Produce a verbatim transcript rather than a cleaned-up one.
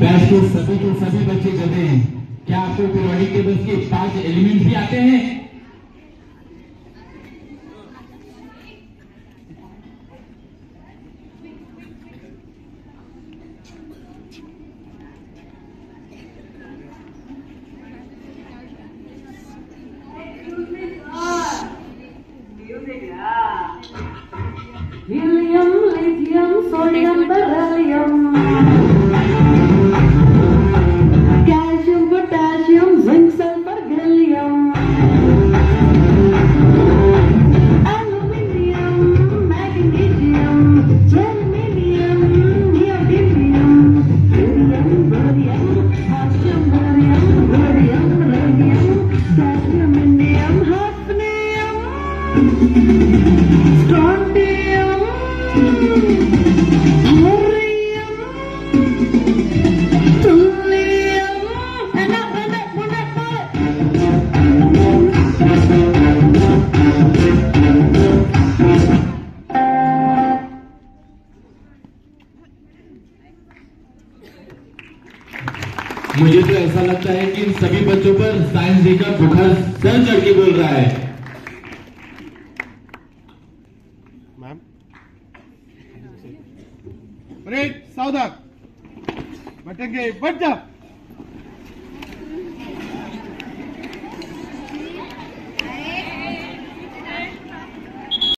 Batch के सभी के सभी बच्चे कहते हैं, क्या आपको पीरियोडिक टेबल्स के पांच एलिमेंट भी आते हैं? Helium, lithium, sodium, beryllium, calcium, potassium, zinc, sulfur, gallium, aluminium, magnesium, germanium, neodymium, barium, barium, calcium, barium, rhodium, radium, cadmium, indium, hafnium, strontium, thorium, thulium, and up and up and up and up. मुझे तो ऐसा लगता है कि इन सभी बच्चों पर science day का बुखार सर चढ़ के बोल रहा है। मैम सावधान बैठेंगे, बैठ जा।